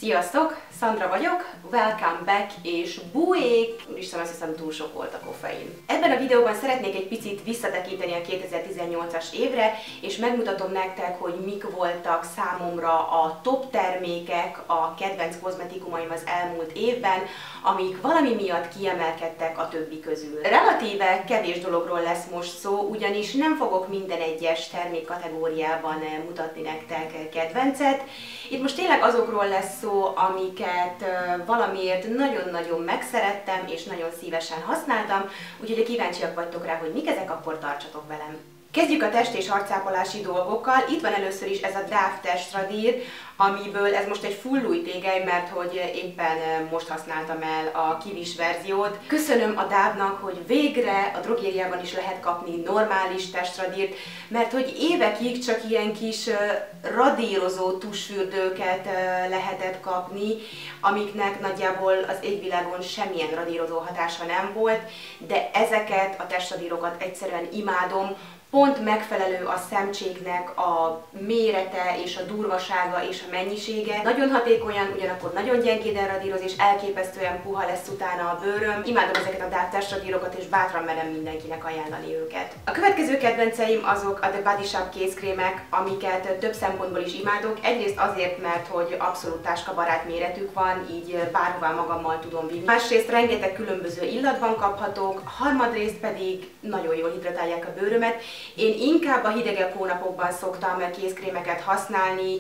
Sziasztok! Szandra vagyok, welcome back, és buék! Úristen, azt hiszem túl sok volt a koffein. Ebben a videóban szeretnék egy picit visszatekinteni a 2018-as évre, és megmutatom nektek, hogy mik voltak számomra a top termékek, a kedvenc kozmetikumaim az elmúlt évben, amik valami miatt kiemelkedtek a többi közül. Relatíve kevés dologról lesz most szó, ugyanis nem fogok minden egyes termékkategóriában mutatni nektek kedvencet. Itt most tényleg azokról lesz szó, amiket valamiért nagyon-nagyon megszerettem és nagyon szívesen használtam, úgyhogy ha kíváncsiak vagytok rá, hogy mik ezek, akkor tartsatok velem. Kezdjük a test- és arcápolási dolgokkal. Itt van először is ez a Dove testradír, amiből ez most egy full új tégely, mert hogy éppen most használtam el a kivis verziót. Köszönöm a Dove-nak, hogy végre a drogériában is lehet kapni normális testradírt, mert hogy évekig csak ilyen kis radírozó tusfürdőket lehetett kapni, amiknek nagyjából az égvilágon semmilyen radírozó hatása nem volt, de ezeket a testradírokat egyszerűen imádom. Pont megfelelő a szemcséknek a mérete és a durvasága és a mennyisége. Nagyon hatékonyan, ugyanakkor nagyon gyengéden radíroz, és elképesztően puha lesz utána a bőröm. Imádom ezeket a Dove testradírokat, és bátran merem mindenkinek ajánlani őket. A következő kedvenceim azok a The Body Shop kézkrémek, amiket több szempontból is imádok. Egyrészt azért, mert hogy abszolút táskabarát méretük van, így bárhová magammal tudom vinni. Másrészt rengeteg különböző illatban kaphatók, harmadrészt pedig nagyon jól hidratálják a bőrömet. Én inkább a hidegebb hónapokban szoktam kézkrémeket használni,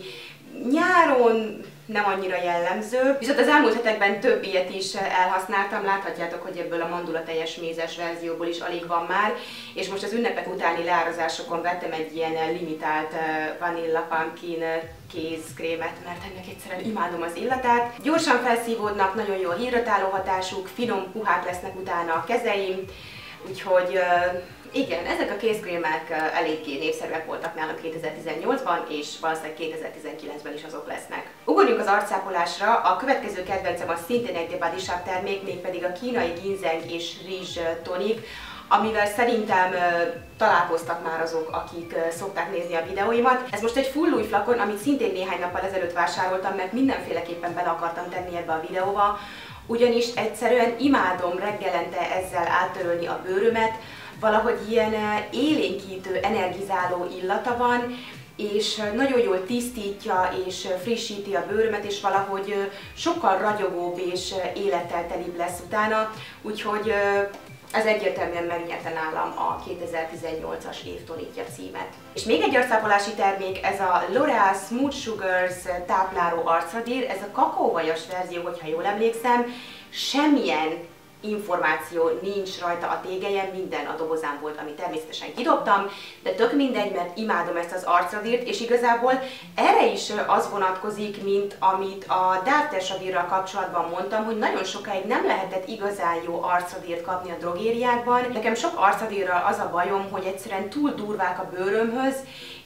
nyáron nem annyira jellemző, viszont az elmúlt hetekben több ilyet is elhasználtam, láthatjátok, hogy ebből a mandulateljes mézes verzióból is alig van már, és most az ünnepek utáni leárazásokon vettem egy ilyen limitált Vanilla Pumpkin kézkrémet, mert ennek egyszerűen imádom az illatát. Gyorsan felszívódnak, nagyon jó a hidratáló hatásuk, finom, puhák lesznek utána a kezeim, úgyhogy igen, ezek a kézkrémek eléggé népszerűek voltak nálam 2018-ban, és valószínűleg 2019-ben is azok lesznek. Ugorjunk az arcápolásra, a következő kedvencem a szintén egy The Body Shop termék, mégpedig a kínai ginzeng és rizs tonik, amivel szerintem találkoztak már azok, akik szokták nézni a videóimat. Ez most egy full új flakon, amit szintén néhány nappal ezelőtt vásároltam, mert mindenféleképpen bele akartam tenni ebbe a videóba, ugyanis egyszerűen imádom reggelente ezzel áttörölni a bőrömet, valahogy ilyen élénkítő, energizáló illata van, és nagyon jól tisztítja és frissíti a bőrömet, és valahogy sokkal ragyogóbb és élettel telibb lesz utána, úgyhogy ez egyértelműen megnyerte nálam a 2018-as év tonikja címet. És még egy arcápolási termék, ez a L'Oréal Smooth Sugars tápláló arcradír, ez a kakaóvajas verzió, hogyha jól emlékszem, semmilyen információ nincs rajta a tégelyen, minden a dobozán volt, amit természetesen kidobtam, de tök mindegy, mert imádom ezt az arcradírt, és igazából erre is az vonatkozik, mint amit a Dove testradírral kapcsolatban mondtam, hogy nagyon sokáig nem lehetett igazán jó arcradírt kapni a drogériákban. Nekem sok arcradírral az a bajom, hogy egyszerűen túl durvák a bőrömhöz,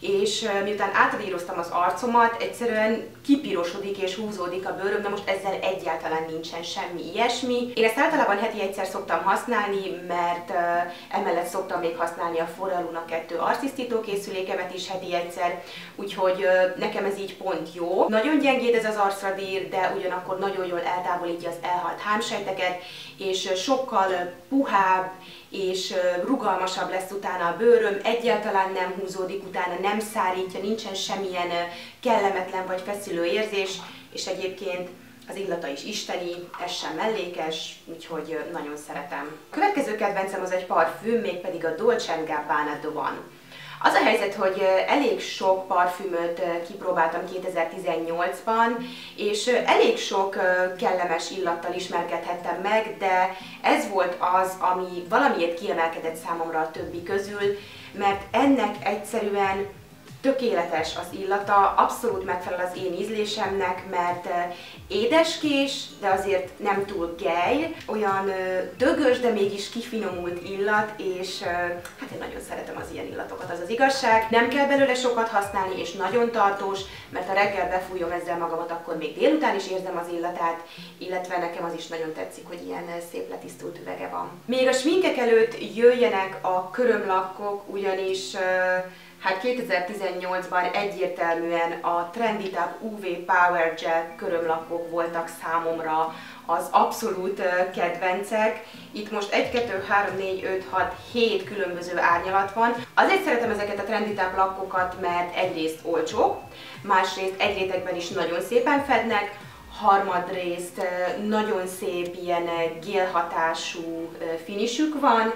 és miután átradíroztam az arcomat, egyszerűen kipirosodik és húzódik a bőröm, de most ezzel egyáltalán nincsen semmi ilyesmi. Én ezt általában heti egyszer szoktam használni, mert emellett szoktam még használni a Foreo Luna 2 arctisztító készülékemet is heti egyszer, úgyhogy nekem ez így pont jó. Nagyon gyengéd ez az arcradír, de ugyanakkor nagyon jól eltávolítja az elhalt hámsejteket, és sokkal puhább és rugalmasabb lesz utána a bőröm, egyáltalán nem húzódik utána, nem szárítja, nincsen semmilyen kellemetlen vagy feszülő érzés, és egyébként az illata is isteni, ez sem mellékes, úgyhogy nagyon szeretem. A következő kedvencem az egy parfüm, mégpedig a Dolce & Gabbana The One. Az a helyzet, hogy elég sok parfümöt kipróbáltam 2018-ban, és elég sok kellemes illattal ismerkedhettem meg, de ez volt az, ami valamiért kiemelkedett számomra a többi közül, mert ennek egyszerűen tökéletes az illata, abszolút megfelel az én ízlésemnek, mert édeskés, de azért nem túl gely, olyan dögös, de mégis kifinomult illat, és hát én nagyon szeretem az ilyen illatokat, az az igazság. Nem kell belőle sokat használni, és nagyon tartós, mert ha reggel befújom ezzel magamat, akkor még délután is érzem az illatát, illetve nekem az is nagyon tetszik, hogy ilyen szép letisztult üvege van. Még a sminkek előtt jöjjenek a körömlakkok, ugyanis Hát 2018-ban egyértelműen a Trendytab UV Power Gel körömlakok voltak számomra az abszolút kedvencek. Itt most 1, 2, 3, 4, 5, 6, 7 különböző árnyalat van. Azért szeretem ezeket a Trendytab lakkokat, mert egyrészt olcsók, másrészt egy rétegben is nagyon szépen fednek, harmadrészt nagyon szép ilyen gélhatású finisük van,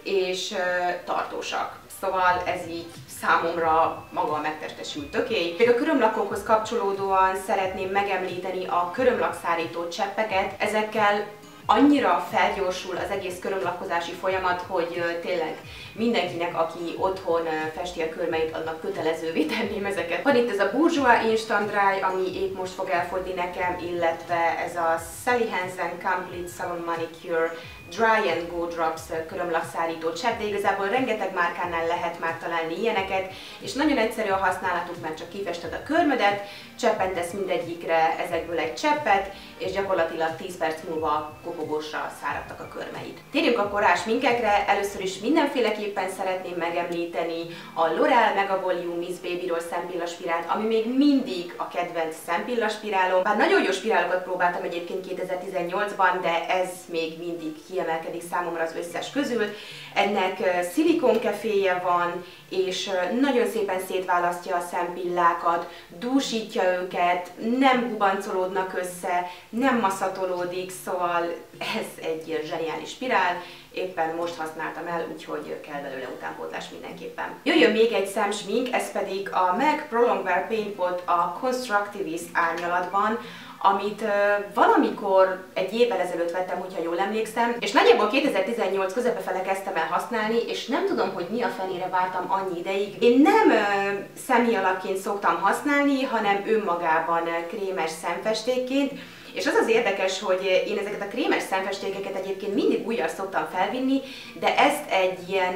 és tartósak. Szóval ez így számomra maga a megtestesült tökély. Még a körömlakokhoz kapcsolódóan szeretném megemlíteni a körömlakszárító cseppeket. Ezekkel annyira felgyorsul az egész körömlakkozási folyamat, hogy tényleg mindenkinek, aki otthon festi a körmeit, annak kötelezővé tenném ezeket. Van itt ez a Bourjois Instant Dry, ami épp most fog elfogyni nekem, illetve ez a Sally Hansen Complete Salon Manicure Dry and Go Drops körömlakszárító csepp, de igazából rengeteg márkánál lehet már találni ilyeneket, és nagyon egyszerű a használatuk, mert csak kifested a körmödet, cseppentesz mindegyikre ezekből egy cseppet, és gyakorlatilag 10 perc múlva kopogósra száradtak a körmeid. Térjünk akkor rá sminkekre. Először is mindenféleképpen szeretném megemlíteni a L'Oréal Mega Volume Miss Baby-ról szempillaspirált, ami még mindig a kedvenc szempillaspirálom. Bár nagyon jó spirálokat próbáltam egyébként 2018-ban, de ez még mindig kiemelkedik számomra az összes közül. Ennek szilikonkeféje van, és nagyon szépen szétválasztja a szempillákat, dúsítja őket, nem gubancolódnak össze, nem maszatolódik, szóval ez egy zseniális spirál. Éppen most használtam el, úgyhogy kell belőle utánpótlás mindenképpen. Jöjjön még egy szemsmink, ez pedig a MAC Pro Longwear Paint Pot a Constructivist árnyalatban, amit valamikor egy évvel ezelőtt vettem, hogyha jól emlékszem, és nagyjából 2018 közepefele kezdtem el használni, és nem tudom, hogy mi a fenére vártam annyi ideig. Én nem személyalapként szoktam használni, hanem önmagában krémes szemfestékként, és az az érdekes, hogy én ezeket a krémes szemfestékeket egyébként mindig újjal szoktam felvinni, de ezt egy ilyen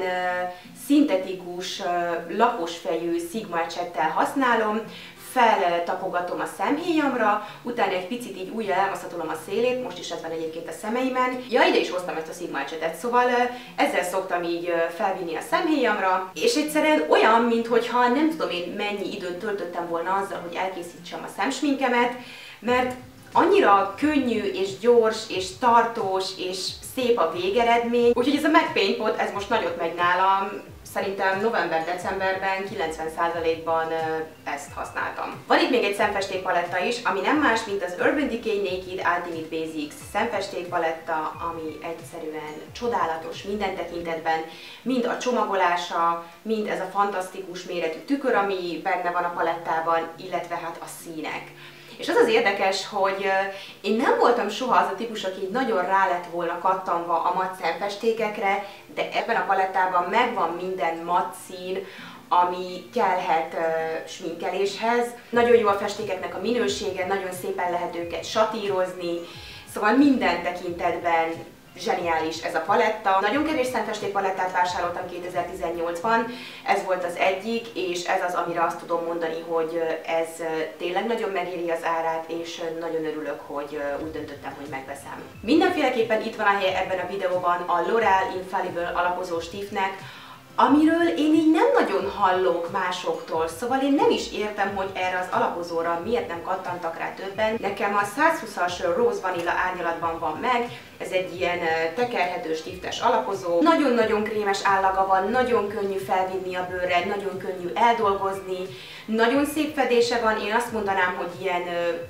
szintetikus, laposfejű Sigma ecsettel használom, feltapogatom a szemhéjamra, utána egy picit így újjal elmaszatolom a szélét, most is ez van egyébként a szemeimen. Ja, ide is hoztam ezt a Sigma ecsetet, szóval ezzel szoktam így felvinni a szemhéjamra, és egyszerűen olyan, minthogyha nem tudom én mennyi időt töltöttem volna azzal, hogy elkészítsem a szemsminkemet, mert annyira könnyű és gyors és tartós és szép a végeredmény, úgyhogy ez a MAC Paint Pot, ez most nagyot megy nálam. Szerintem november-decemberben 90%-ban ezt használtam. Van itt még egy szemfestékpaletta is, ami nem más, mint az Urban Decay Naked Ultimate Basics szemfestékpaletta, ami egyszerűen csodálatos minden tekintetben, mind a csomagolása, mind ez a fantasztikus méretű tükör, ami benne van a palettában, illetve hát a színek. És az az érdekes, hogy én nem voltam soha az a típus, aki nagyon rá lett volna kattanva a matt szemfestékekre, de ebben a palettában megvan minden matt szín, ami kellhet sminkeléshez. Nagyon jó a festékeknek a minősége, nagyon szépen lehet őket satírozni, szóval minden tekintetben zseniális ez a paletta. Nagyon kevés szemfesték palettát vásároltam 2018-ban, ez volt az egyik, és ez az, amire azt tudom mondani, hogy ez tényleg nagyon megéri az árát, és nagyon örülök, hogy úgy döntöttem, hogy megveszem. Mindenféleképpen itt van a helye ebben a videóban a L'Oréal Infallible alapozó stiftnek, amiről én így nem nagyon hallok másoktól, szóval én nem is értem, hogy erre az alapozóra miért nem kattantak rá többen. Nekem a 120-as Rose Vanilla árnyalatban van meg, ez egy ilyen tekerhető stiftes alapozó. Nagyon-nagyon krémes állaga van, nagyon könnyű felvinni a bőrre, nagyon könnyű eldolgozni, nagyon szép fedése van, én azt mondanám, hogy ilyen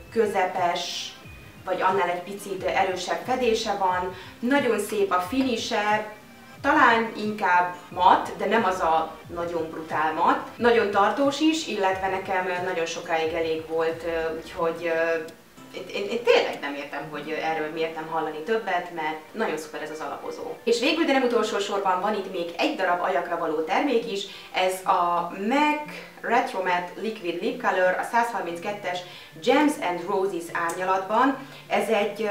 közepes, vagy annál egy picit erősebb fedése van, nagyon szép a finise, talán inkább matt, de nem az a nagyon brutál matt. Nagyon tartós is, illetve nekem nagyon sokáig elég volt, úgyhogy én tényleg nem értem, hogy erről miért nem hallani többet, mert nagyon szuper ez az alapozó. És végül, de nem utolsó sorban van itt még egy darab ajakra való termék is, ez a MAC Retro Matte Liquid Lip Color, a 132-es Gems and Roses árnyalatban. Ez egy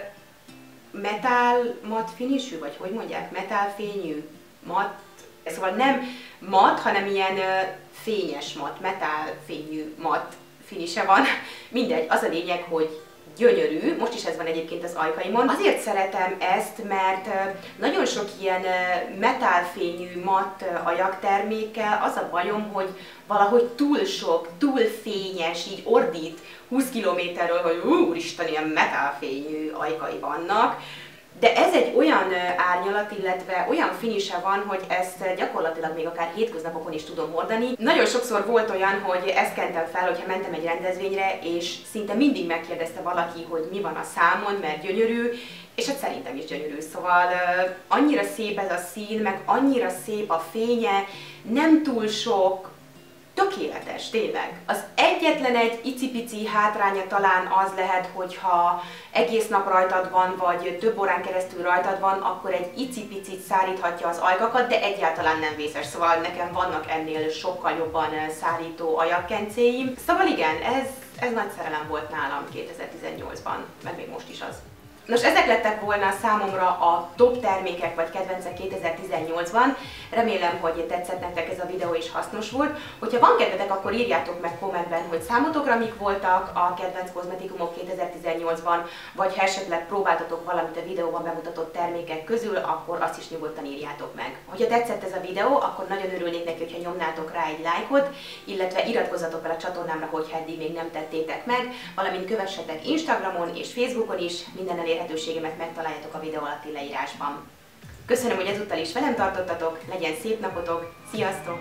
metal matt finishű, vagy hogy mondják, metal fényű matt, szóval nem matt, hanem ilyen fényes matt, metal fényű matt finishe van. Mindegy, az a lényeg, hogy gyönyörű, most is ez van egyébként az ajkaimon. Azért szeretem ezt, mert nagyon sok ilyen metálfényű matt ajaktermékkel az a bajom, hogy valahogy túl sok, túl fényes, így ordít 20 kilométerről, hogy úristen, ilyen metálfényű ajkai vannak. De ez egy olyan árnyalat, illetve olyan finise van, hogy ezt gyakorlatilag még akár hétköznapokon is tudom hordani. Nagyon sokszor volt olyan, hogy ezt kentem fel, hogyha mentem egy rendezvényre, és szinte mindig megkérdezte valaki, hogy mi van a számon, mert gyönyörű, és hát szerintem is gyönyörű, szóval annyira szép ez a szín, meg annyira szép a fénye, nem túl sok, tökéletes, tényleg. Az egyetlen egy icipici hátránya talán az lehet, hogyha egész nap rajtad van, vagy több órán keresztül rajtad van, akkor egy icipicit száríthatja az ajkakat, de egyáltalán nem vészes. Szóval nekem vannak ennél sokkal jobban szárító ajakkencéim. Szóval igen, ez nagy szerelem volt nálam 2018-ban, meg még most is az. Nos, ezek lettek volna számomra a top termékek vagy kedvencek 2018-ban. Remélem, hogy tetszett nektek ez a videó és hasznos volt. Hogyha van kedvetek, akkor írjátok meg kommentben, hogy számotokra mik voltak a kedvenc kozmetikumok 2018-ban, vagy ha esetleg próbáltatok valamit a videóban bemutatott termékek közül, akkor azt is nyugodtan írjátok meg. Hogyha tetszett ez a videó, akkor nagyon örülnék neki, hogyha nyomnátok rá egy lájkot, illetve iratkozzatok fel a csatornámra, hogyha eddig még nem tettétek meg, valamint kövessetek Instagramon és Facebookon is, minden elérhetőségemet megtaláljátok a videó alatti leírásban. Köszönöm, hogy ezúttal is velem tartottatok, legyen szép napotok, sziasztok!